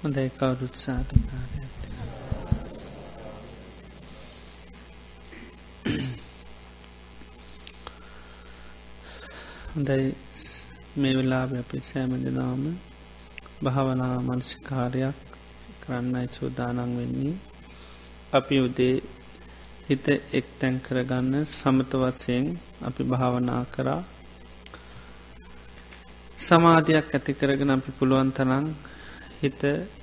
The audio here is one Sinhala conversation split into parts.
හොඳයි කවුරුත් සාදුකාරයක් හොඳයි මේ වෙලාව අපි සෑම දෙනාම භාවනා මනසිකාරයක් කරන්නයි සූදානන් වෙන්නේ අපි උදේ හිත එක් තැන් කරගන්න සමත වත්සයෙන් අපි භාවනා කරා සමාධයක් ඇති කරගෙන අපි පුළුවන් තරන් හිත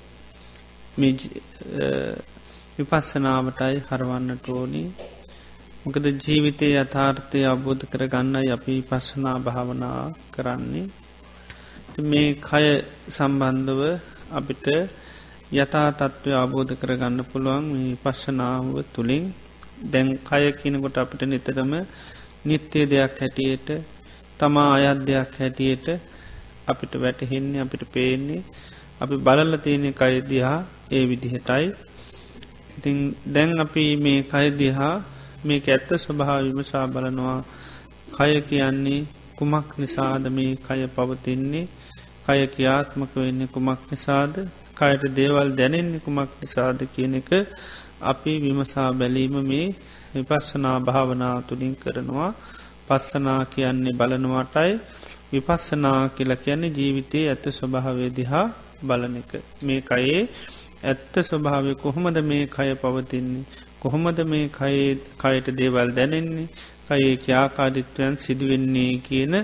විපස්සනාවටයි හරවන්නට ඕනි මොකද ජීවිතය යථාර්ථය අබෝධ කරගන්නයි අපි පස්සනා භාවනා කරන්නේ මේ කය සම්බන්ධව අපිට යථා තත්ත්වය අබෝධ කරගන්න පුළුවන් මේ පස්සනාව තුළින් දැන් කය කියනකොට අපිට නිතරම නිත්‍යය දෙයක් හැටියට තමා අයත් දෙයක් හැටියට අපිට වැටහෙන්නේ අපිට පේන්නේ අපි බලල තියෙනෙ කයදිහා ඒ විදිහටයි ඉතින් දැන් අපි මේ කයදිහා මේ ඇත්ත ස්වභාව විමසා බලනවා කය කියන්නේ කුමක් නිසාද මේ කය පවතින්නේ කය ක්‍රියාත්මක වෙන්නේ කුමක් නිසාද කයට දේවල් දැනෙන්නේ කුමක් නිසාද කියන එක අපි විමසා බැලීම මේ විපස්සනා භාවනා තුළින් කරනවා පස්සනා කියන්නේ බලනවාටයි විපස්සනා කියලා කියන්නේ ජීවිතයේ ඇත්ත ස්වභාවය දිහා බලන එක මේ කයේ ඇත්ත ස්වභාවය කොහොමද මේ කය පවතින්නේ කොහොමද මේ කයට දේවල් දැනෙන්නේ කයේ ක්‍යාකාරිත්වයන් සිදුවෙන්නේ කියන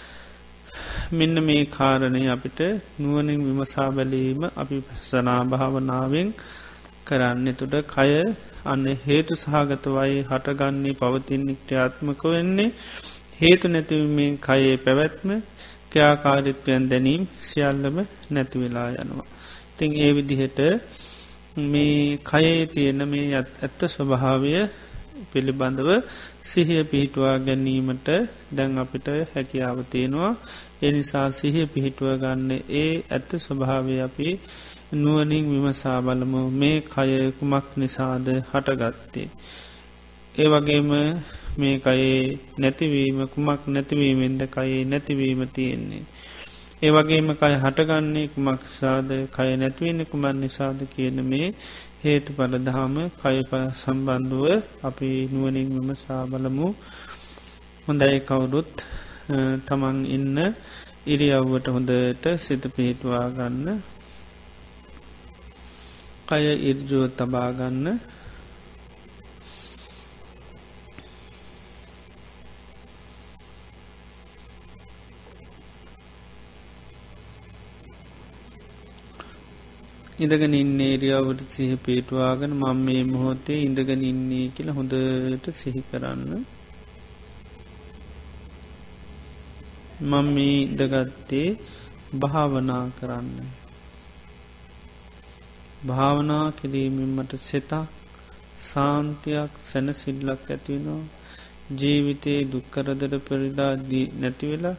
මෙන්න මේ කාරණය අපිට නුවනින් විමසා බැලීම අපි පස්සනා භාවනාවෙන් කරන්න තුට කය අන්න හේතු සහගතවයි හටගන්නේ පවතින්නේ ක්‍රියාත්මක වෙන්නේ හේතු නැතිවීමේ කයේ පැවැත්ම ක්‍යාකාරිත්වයන් දැනීම් සියල්ලම නැතිවෙලා යනවා. ඉතිං ඒ විදිහට මේ කයේ තියෙන මේ ඇත්ත ස්වභාවය පිළිබඳව සිහිය පිහිටුවා ගැනීමට දැන් අපිට හැකියාව තියෙනවා එනිසා සිහිය පිහිටුව ගන්න ඒ ඇත්ත ස්වභාවය අපි නුවනින් විමසා බලමු මේ කය කුමක් නිසාද හටගත්තේ. ඒ වගේම මේ කයේ නැතිවීම කුමක් නැතිවීමෙන්ද කයේ නැතිවීම තියෙන්නේ. ඒ වගේම කය හටගන්නේ කුමක් සාද කය නැතිවන්න කුමන් නිසාද කියන මේ හේතු පලදහම කය සම්බන්ධුව අපි නුවනින් විමසා බලමු හොඳයි කවුරුත් තමන් ඉන්න ඉරියව්වට හොඳට සිත පිහිටවා ගන්න කය ඉර්ජුව තබාගන්න ඉඳගෙන ඉන්නේ ඉරියව්වට සිහ පිටවාගෙන මම මේ මොහොතේ ඉඳගෙන ඉන්නේ කියලා හොඳට සිහි කරන්න මම මේ ඉඳගත්තේ භාවනා කරන්න භාවනා කිරීමෙන් මට සිතක් සාන්තියක් සැනසිල්ලක් ඇතිවෙනවා ජීවිතයේ දුක්කරදර පෙරිලා නැතිවෙලා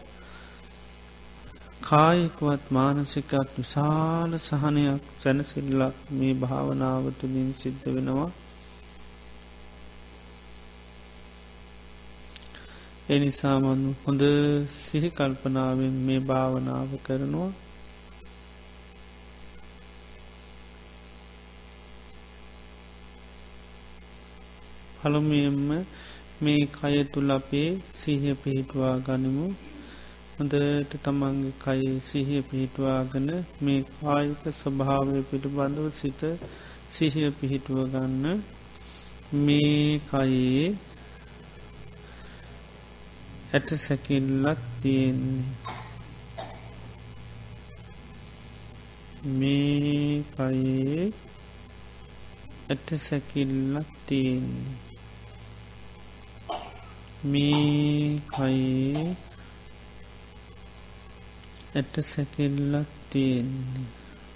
කායිකවත් මානසිකත් විශාල සහනයක් සැනසිල්ලක් මේ භාවනාව තුළින් සිද්ධ වෙනවා එනිසාමන් හොඳ සිහි කල්පනාවෙන් මේ භාවනාව කරනවා පළමුවෙන්ම මේ කය තුළ අපේ සිහිය පිහිටවා ගනිමු හොඳට තමන්ගේ කයි සිහිය පිහිටවාගන මේ කායික ස්වභාවය පිළිබඳව සිත සිහිය පිහිටුව ගන්න මේ කයේ ඇට සැකිල්ලක් තියෙන්නේ මේ කයේ ඇට සැකිල්ලක් තියෙන්නේ මේ කයේ ඇට සැකිල්ලක් තියෙන්නේ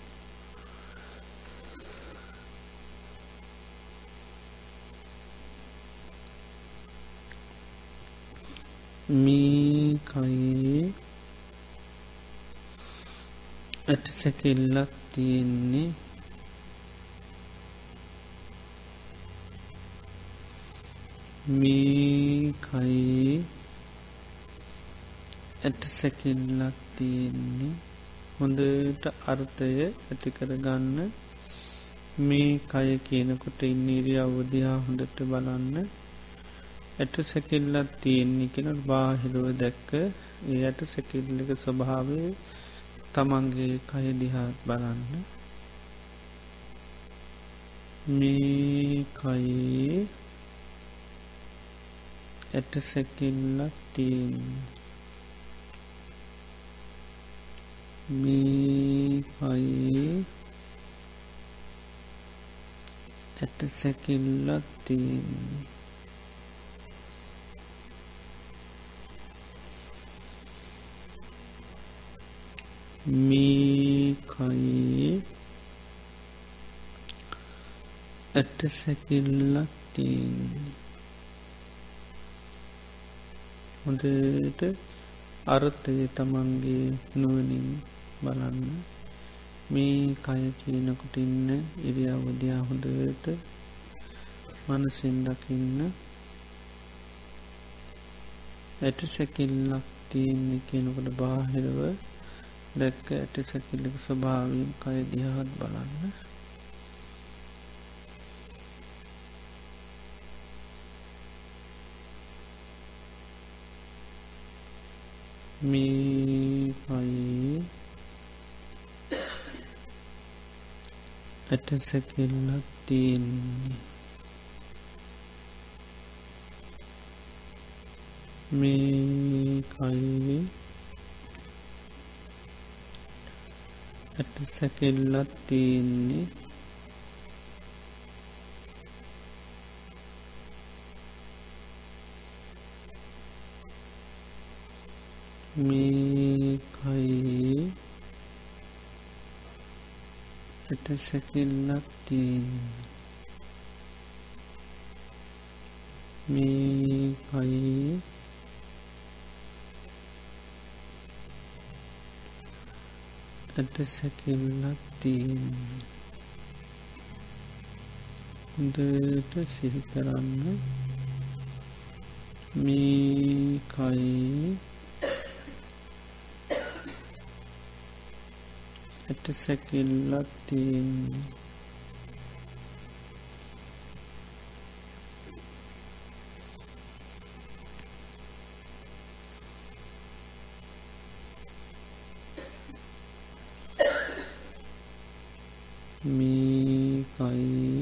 මේ කයේ ඇට සැකිල්ලක් තියෙන්නේ මේ කයේ ඇට සැකිල්ලක් තියෙන්නේ හොඳට අර්ථය ඇතිකර ගන්න මේ කය කියනකොට ඉන්න ඉරියව්වදිහා හොඳට බලන්න ඇට සැකිල්ලත් තියෙන්නේ කෙනට බාහිරුව දැක්ක ඒ ඇට සැකිල්ලක ස්වභාවය තමන්ගේ කය දිහාත් බලන්න මේ කයේ ඇට සැකිල්ලක් තියෙන්නේ මේ කයේ ඇට සැකිල්ලක් තියෙන්නේ මේ කයේ ඇට සැකිල්ලක් තියෙන්නේ හොඳට අර්ථය තමන්ගේ නුවනින් බලන්න මේ කය කියනකොට ඉන්න ඉරියව්වදියා හොඳට මනසින් දකින්න ඇට සැකිල්ලක් තියෙන්නේ කියනකොට බාහිරව දැක්ක ඇට සැකිල්ලක ස්වභාවයෙන් කය දිහාත් බලන්න මේ කයේ ඇට සැකිල්ලක් තියෙන්නේ මේ කයේ ඇට සැකිල්ලක් තියෙන්නේ මේ කයේ ඇට සැකිල්ලක් තියෙන්නේ මේ කයේ ඇට සැකිල්ලක් තියෙන්නේ හොඳට සිහි කරන්න මේ කයේ ඇට සැකිල්ලක් තියෙන්නේ මේ කයේ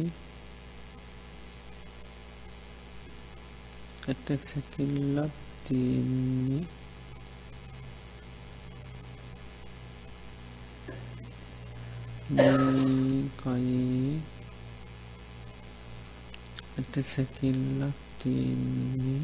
ඇට සැකිල්ලක් තියෙන්නේ මේ කයේ ඇට සැකිල්ලක් තියෙන්නේ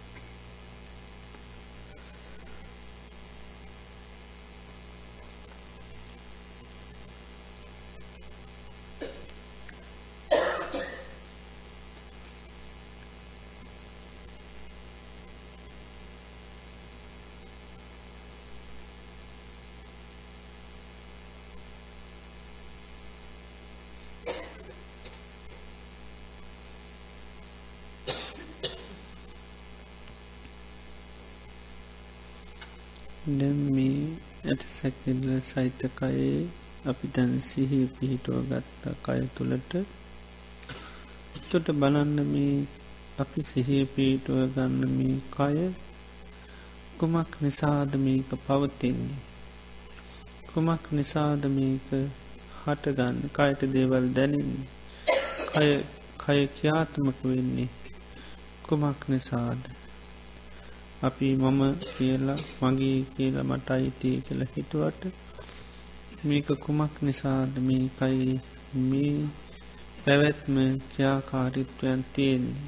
දැන් මේ ඇට සැකිල්ල සහිත කයේ අපි දැන් සිහිය පිහිටුව ගත්ත කය තුළට එතකොට බලන්න මේ අපි සිහිය පිහිටුව ගන්න මේ කය කුමක් නිසාද මේක පවතින්නේ කුමක් නිසාද මේක හටගන්න කයට දේවල් දැනෙන්නේ කය ක්‍රියාත්මක වෙන්නේ කුමක් නිසාද අපි මම කියලා මගේ කියලා මට අයිති කියලා හිතුවට මේක කුමක් නිසාද මේකයි මේ පැවැත්ම ක්‍රියාකාරීත්වයන් තියෙන්නේ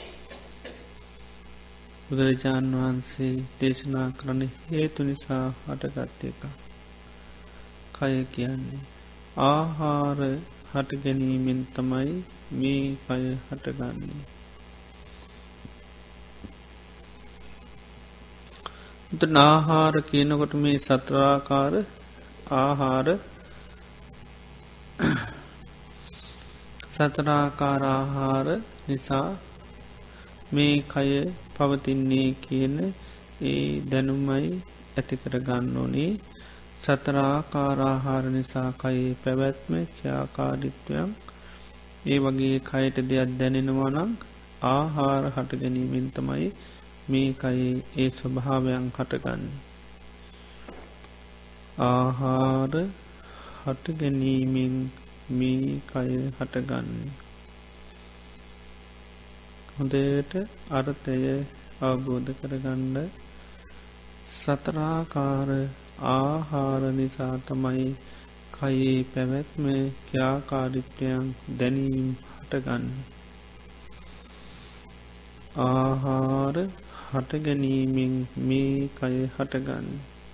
බුදුරජාණන් වහන්සේ දේශනා කරන හේතු නිසා හටගත් එක කය කියන්නේ ආහාර හට ගැනීමෙන් තමයි මේ කය හටගන්නේ ආහාර කියනකොට මේ සතරාකාර ආහාර සතරාකාර ආහාර නිසා මේ කය පවතින්නේ කියන ඒ දැනුමයි ඇතිකර ගන්න ඕනේ සතරාකාරාහාර නිසා කයේ පැවැත්ම ක්‍රියාකාරීත්වයන් ඒ වගේ කයට දෙයක් දැනෙනවා නම් ආහාර හට ගැනීමෙන් තමයි මේ කයේ ඒ ස්වභාවයන් හටගන්නේ. ආහාර හට ගැනීමෙන් මේ කය හටගන්නේ. හොඳට අර්ථය අවබෝධ කරගන්න. සතරාකාර ආහාර නිසා තමයි කයේ පැවැත්ම ක්‍රියාකාරීත්වයන් දැනීම් හටගන්න. ආහාර හට ගැනීමෙන් මේ කය හටගන්න.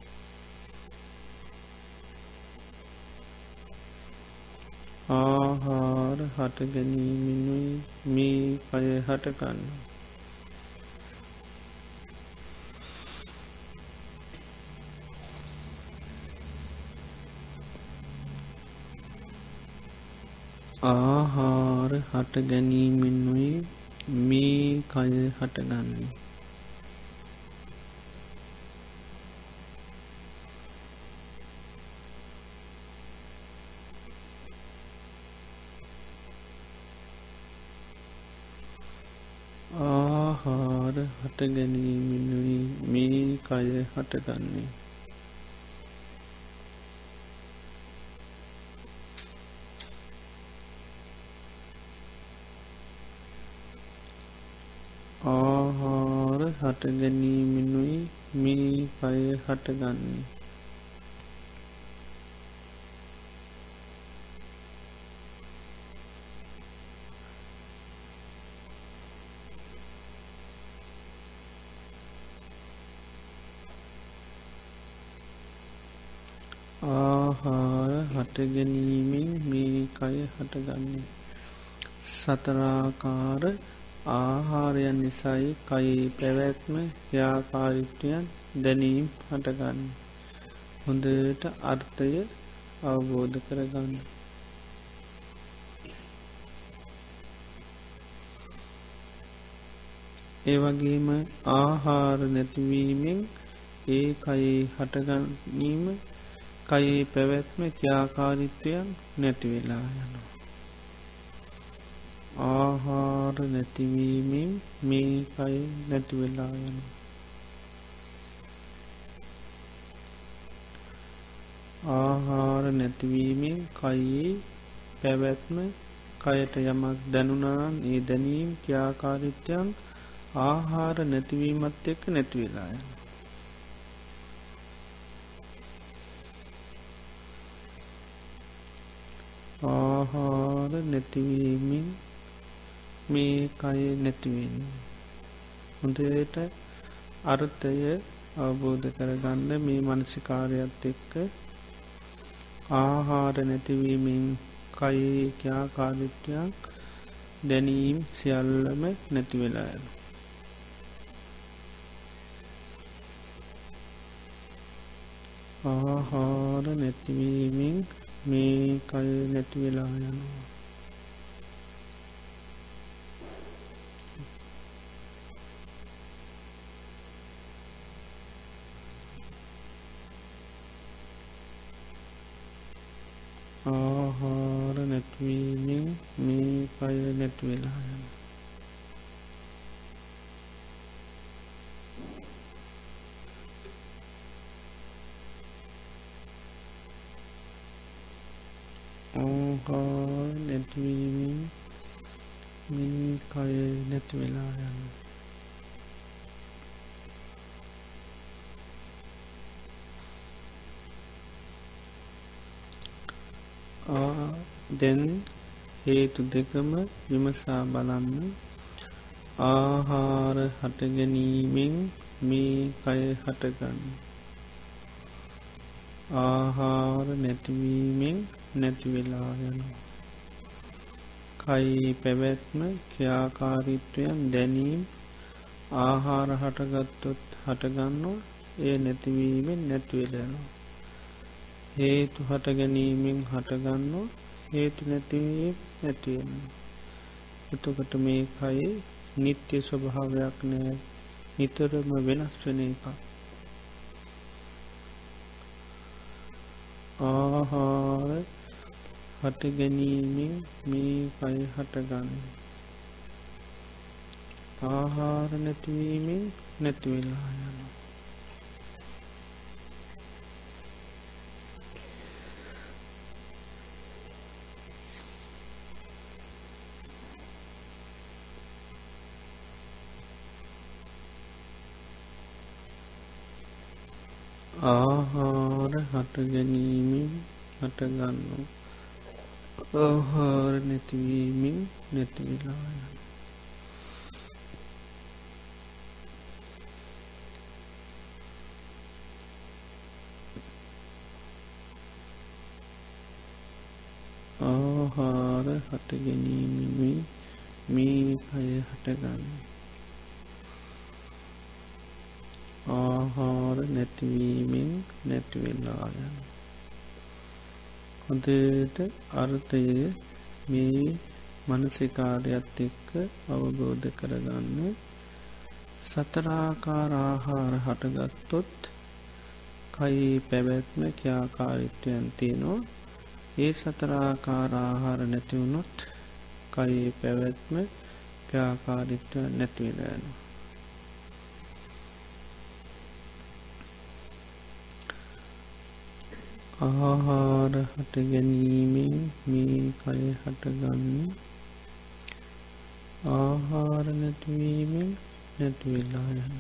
ආහාර හට ගැනීමෙනුයි මේ කය හටගන්න. ආහාර හට ගැනීමෙනුයි මේ කය හටගන්නේ. ආහාර හට ගැනීමෙනුයි මේ කය හටගන්නේ. ආහාර හට ගැනීමෙනුයි මේ කය හටගන්නේ. ආහාර හට ගැනීමෙන් මේ කය හටගන්නේ. සතරාකාර ආහාරයන් නිසයි කයේ පැවැත්ම ක්‍රියාකාරීත්වයන් දැනීම් හටගන්න. හොඳට අර්ථය අවබෝධ කරගන්න. ඒ වගේම ආහාර නැතිවීමෙන් ඒ කයේ හටගැනීම කයේ පැවැත්ම ක්‍රියාකාරීත්වයන් නැතිවෙලා යනවා. ආහාර නැතිවීමෙන් මේ කය නැතිවෙලා යනවා. ආහාර නැතිවීමෙන් කයේ පැවැත්ම කයට යමක් දැනුනාන් ඒ දැනීම් ක්‍රියාකාරීත්වයන් ආහාර නැතිවීමත් එක්ක නැතිවෙලා යනවා. ආහාර නැතිවීමෙන් මේ කය නැතිවෙන්නේ. හොඳට අර්ථය අවබෝධ කරගන්න මේ මානසිකාරයත් එක්ක. ආහාර නැතිවීමෙන් කයේ ක්‍රියාකාරීත්වයන් දැනීම් සියල්ලම නැතිවෙලා යනවා. ආහාර නැතිවීමෙන් මේ කය නැතිවෙලා යනවා. ආහාර නැතිවීමෙන් මේ කය නැතිවෙලා යනවා. ආහාර නැතිවීමෙන් මේ කය නැතිවෙලා යනවා. දැන් හේතු දෙකම විමසා බලන්න. ආහාර හටගැනීමෙන් මේ කය හටගන්න. ආහාර නැතිවීමෙන් නැතිවෙලා යනවා. කයි පැවැත්ම ක්‍රියාකාරීත්වයන් දැනීම් ආහාර හටගත්තොත් හටගන්නවා. ඒ නැතිවීමෙන් නැතිවෙලනවා. හේතු හට ගැනීමෙන් හටගන්නවා. හේතු නැතිවීම නැතිවෙනවා. එතකොට මේ කයි නිත්‍ය ස්වභාවයක් නෑ, නිතරම වෙනස් වෙන එක. ආහාර හට ගැනීමෙන් මේ කය හටගන්න. ආහාර නැතිවීමෙන් නැතිවෙලා යන. ආහාර හට ගැනීමෙන් හටගන්න. ආහාර නැතිවීමෙන් නැතිවෙලා යන. ආහාර හට ගැනීමෙන් මේ කය හටගන්න. ආහාර නැතිවීමෙන් නැතිවෙලා යන. හොඳට අර්ථය මේ මනසිකාරයත් එක්ක අවබෝධ කරගන්න. සතරාකාර ආහාර හටගත්තොත් කයේ පැවැත්ම ක්‍රියාකාරීත්වයන් තියෙනවා. ඒ සතරාකාර ආහාර නැතිවුණොත් කයේ පැවැත්ම ක්‍රියාකාරීත්වය නැතිවෙලා යනවා. ආහාර හට ගැනීමෙන් මේ කය හටගන්න. ආහාර නැතිවීමෙන් නැතිවෙලා යන.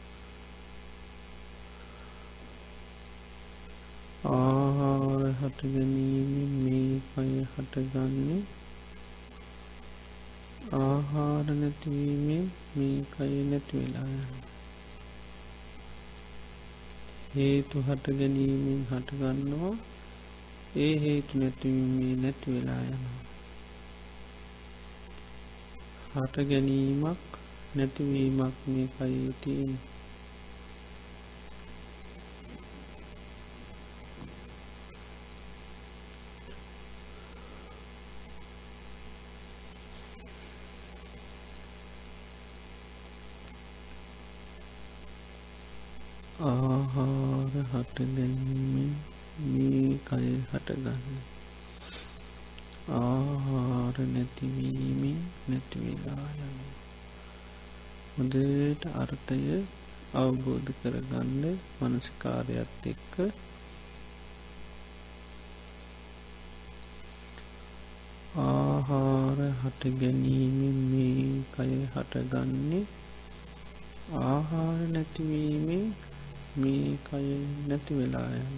ආහාර හට ගැනීමෙන් මේ කය හටගන්න. ආහාර නැතිවීමෙන් මේ කය නැතිවෙලා යන. හේතු හට ගැනීමෙන් හටගන්නවා. ඒ හේතු නැතිවීමේ නැතිවෙලා යනවා. හට ගැනීමක් නැතිවීමක් මේ කයේ තියෙන. ආහාර හට ගැනීමෙන් මේ කය හටගන්න. ආහාර නැතිවීමෙන් නැතිවෙලා යන. හොඳට අර්ථය අවබෝධ කරගන්න මනසිකාරයත් එක්ක. ආහාර හට ගැනීමෙන් මේ කය හටගන්නේ. ආහාර නැතිවීමෙන් මේ කය නැතිවෙලා යන.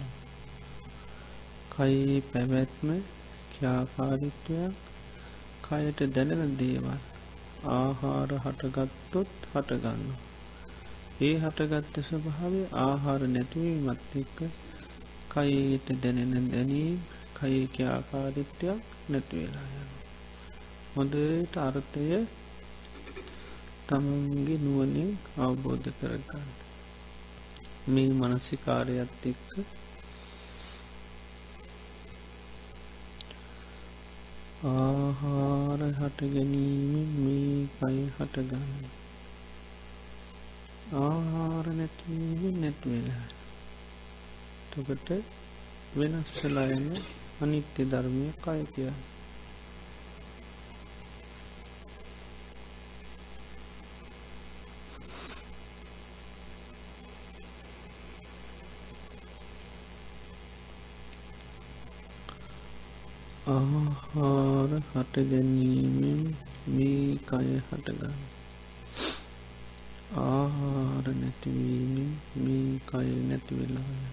කයේ පැවැත්ම ක්‍රියාකාරීත්වයක් කයට දැනෙන දේවල් ආහාර හටගත්තොත් හටගන්න. ඒ හටගත්ත ස්වභාවය ආහාර නැතිවීමත් එක්ක කයට දැනෙන දැනීම් කයේ ක්‍රියාකාරීත්වයක් නැතිවෙලා යන. හොඳට අර්ථය තමන්ගේ නුවණින් අවබෝධ කරගන්න. මේ මානසිකාරයත් එක්ක ආහාර හට ගැනීමෙන් මේ කය හටගන්න. ආහාර නැතිවීමෙන් නැතිවෙලා. එතකොට වෙනස් වෙලා යන අනිත්‍ය ධර්මය කය කියන්නේ. ආහාර හට ගැනීමෙන් මේ කය හටගන්න. ආහාර නැතිවීමෙන් මේ කය නැතිවෙලා යන.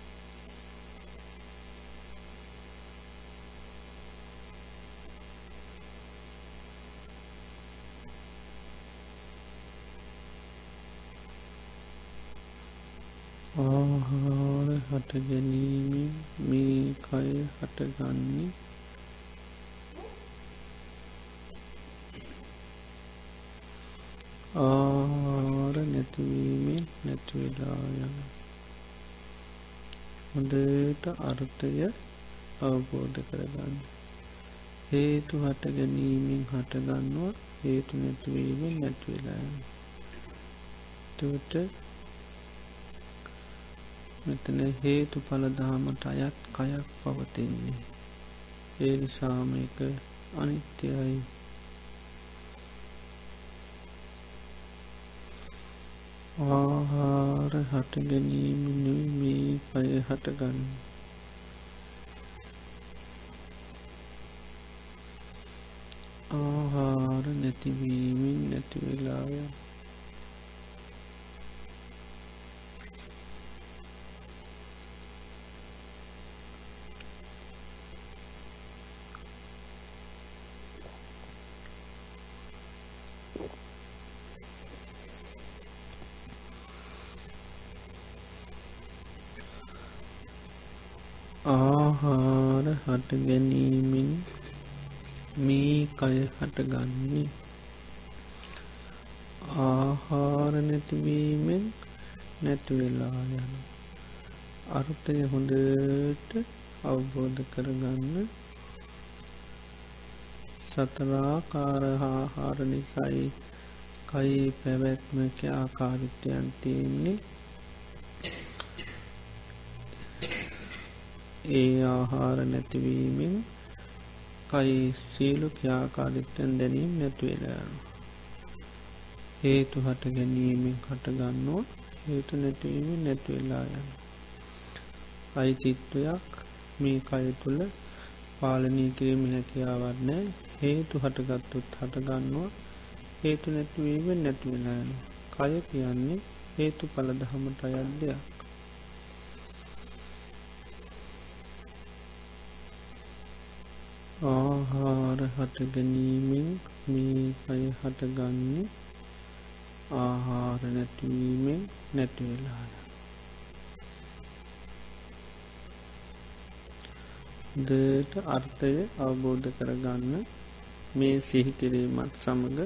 ආහාර හට ගැනීමෙන් මේ කය හටගන්නේ. ආහාර නැතිවීමෙන් නැතිවෙලා යන. හොඳට අර්ථය අවබෝධ කරගන්න. හේතු හට ගැනීමෙන් හටගන්නවා. හේතු නැතිවීමෙන් නැතිවෙලා යන. එතකොට මෙතන හේතු පලදාමට අයත් කයක් පවතින්නේ. ඒ නිසාම එක අනිත්‍යයි. ආහාර හට ගැනීම මේ කය හටගන්න. ආහාර නැතිවීමෙන් නැතිවෙලාය. ආහාර හට ගැනීමෙන් මේ කය හටගන්නේ. ආහාර නැතිවීමෙන් නැතිවෙලා යන අර්ථය හොඳට අවබෝධ කරගන්න. සතරාකාර ආහාර නිසයි කයි පැවැත්මක ආකාරිත්‍යයන් තියෙන්නේ. ඒ ආහාර නැතිවීමෙන් කයි සීලු ක්‍යාකාරිත්‍යයන් දැනීම් නැතිවෙලාන. හේතු හට ගැනීමෙන් හටගන්නවා හේතු නැතිවීමෙන් නැතිවෙලා යන. අයිතිත්වයක් මේ කය තුළ පාලනී කිරීම හැකියාවත් නෑ. හේතු හටගත්තුත් හටගන්නවා හේතු නැතිවීමෙන් නැතිවෙලා යන. කය කියන්නේ හේතු පලදහමට අයත් දෙයක්. ආහාර හට ගැනීමෙන් මේ කය හටගන්නේ. ආහාර නැතිවීමෙන් නැතිවෙලා යන. දට අර්ථය අවබෝධ කරගන්න. මේ සිහිකිරීමත් සමඟ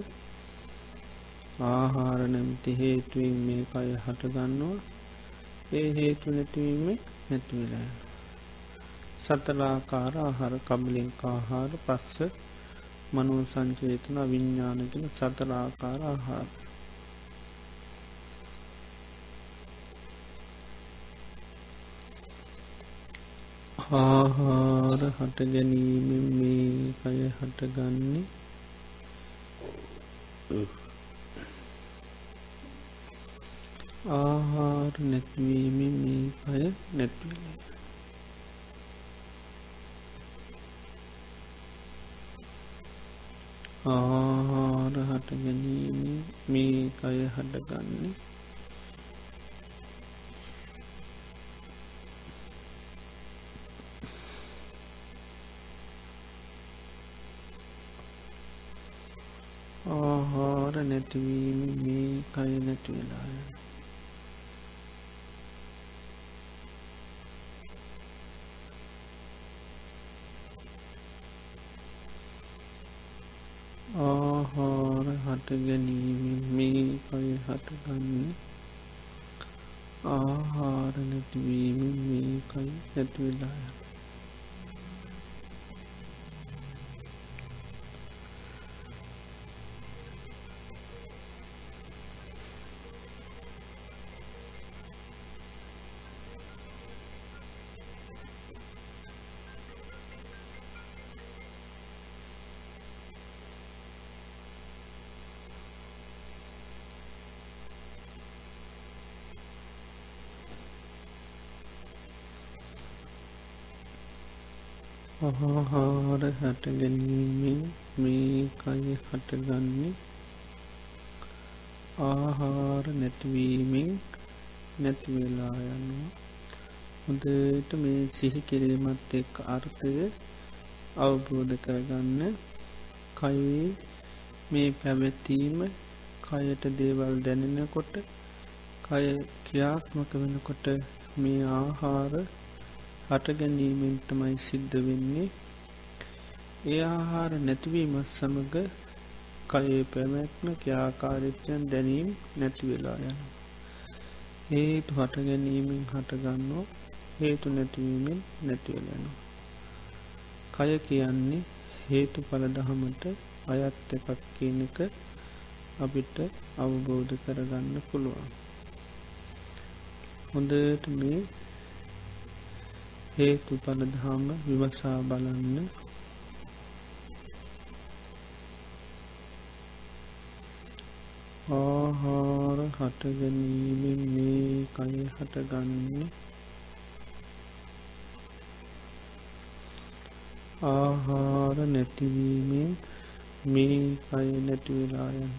ආහාර නැමති හේතුවෙන් මේ කය හටගන්නවා. ඒ හේතු නැතිවීම නැතිවෙලා යන. සතරාකාර ආහාර කබලින්ක ආහාර පස්ස මනෝ සංචේතන විඤ්ඥානකෙන සතරාකාර ආහාර. ආහාර හට ගැනීමෙන් මේ කය හටගන්නේ. ආහාර නැතිවීමෙන් මේ කය නැතිවෙලා. ආහාර හට ගැනීම මේ කය හටගන්නේ. ආහාර නැතිවීම මේ කය නැතිවෙලා යන. ආහාර හට ගැනීම මේ කය හටගන්නේ. ආහාර නැතිවීම මේ කය නැතිවෙලා යන. ආහාර හට ගැනීමෙන් මේ කය හටගන්නේ. ආහාර නැතිවීමෙන් නැතිවෙලා යනවා. හොඳට මේ සිහි කිරීමත් එක් අර්ථය අවබෝධ කරගන්න. කයේ මේ පැවැත්වීම කයට දේවල් දැනෙනකොට කය ක්‍රියාත්මක වෙනකොට මේ ආහාර හට ගැනීමෙන් තමයි සිද්ධ වෙන්නේ. ඒ ආහාර නැතිවීමත් සමඟ කයේ පැමැත්ම ක්‍යාකාරිත්‍යයන් දැනීම් නැතිවෙලා යන. හේතු හට ගැනීමෙන් හටගන්නෝ හේතු නැතිවීමෙන් නැතිවෙලනවා. කය කියන්නේ හේතු පලදහමට අයත් එකක් කියන එක අපිට අවබෝධ කරගන්න පුළුවන්. හොඳට මේ හේතු පලදහම විමසා බලන්න. ආහාර හටගැනීමෙන් මේ කය හටගන්නේ. ආහාර නැතිවීමෙන් මේ කය නැතිවෙලායන්.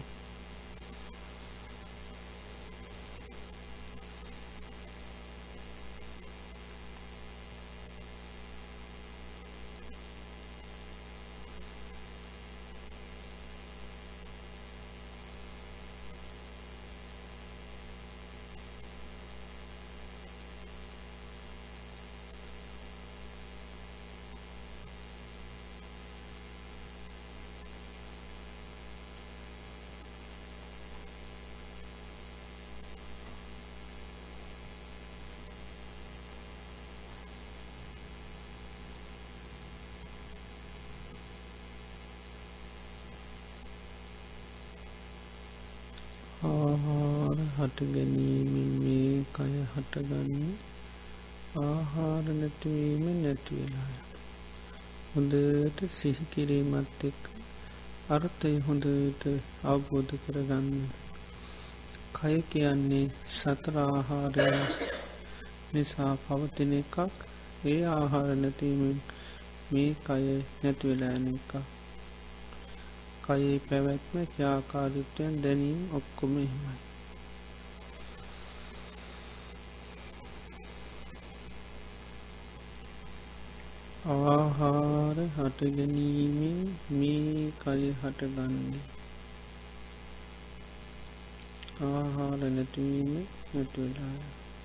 ආහාර හටගැනීමෙන් මේ කය හටගන්නේ. ආහාර නැතිවීම නැතිවෙලා. හොඳට සිහිකිරීමත් එක් අර්ථය හොඳට අවබෝධ කරගන්න. කය කියන්නේ සතර ආහාරය නිසා පවතින එකක්. ඒ ආහාර නැතිවීමෙන් මේ කය නැතිවෙලාන එකක්. කයේ පැවැත්ම ක්‍යාකාරිත්වයන් දැනීම් ඔක්කොම එහෙමයි. ආහාර හටගැනීමෙන් මේ කය හටගන්නේ. ආහාර නැතිවීම නැතිවෙලා.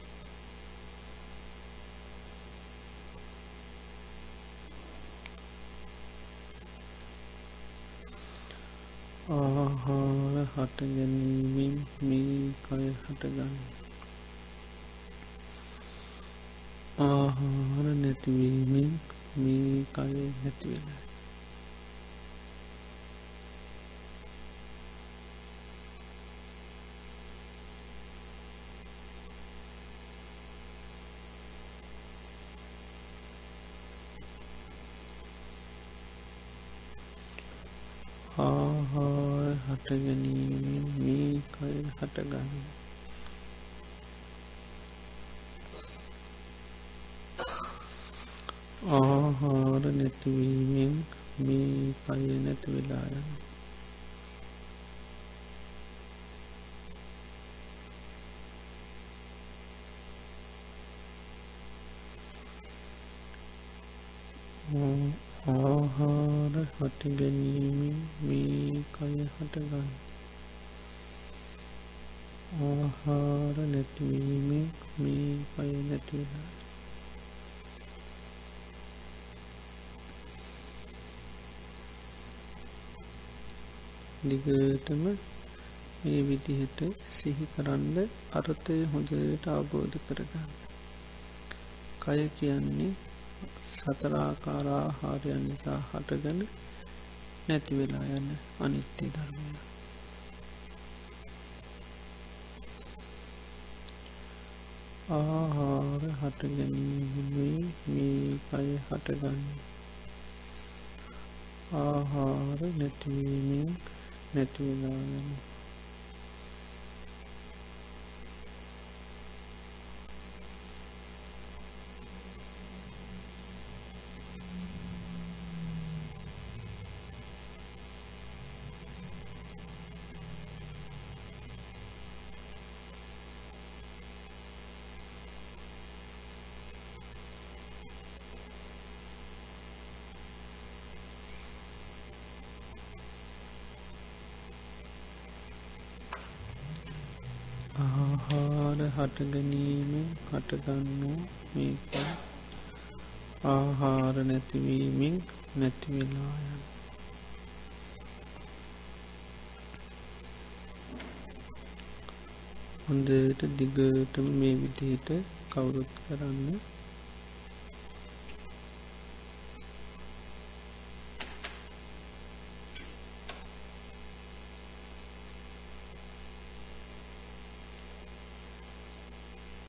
ආහාර හටගැනීමෙන් මේ කය හටගන්න. ආහාර නැතිවීමෙන් මේ කය නැතිවෙලා. ආහාර හටගැනීමෙන් මේ කය හටගන්න. ආහාර නැතිවීමෙන් මේ කය නැතිවෙලායන. ආහාර හටගැනීමෙන් මේ කය හටගන්න. ආහාර නැතිවීමෙන් මේ කය නැතිවෙලා. දිගටම මේ විදිහට සිහි කරන්න අර්ථය හොඳට අවබෝධ කරගන්න. කය කියන්නේ සතරාකාර ආහාරයන් නිසා හටගන නැතිවෙලා යන අනිත්‍ය ධර්මය. ආහාර හටගැනීමෙන් මේ කය හටගන්නේ. ආහාර නැතිවීමෙන් නැතිවෙලා යන. ආහාර හටගැනීමෙන් හටගන්නු මේක. ආහාර නැතිවීමෙන් නැතිවෙලා යන. හොඳට දිගටම මේ විදිහට කවුරුත් කරන්න.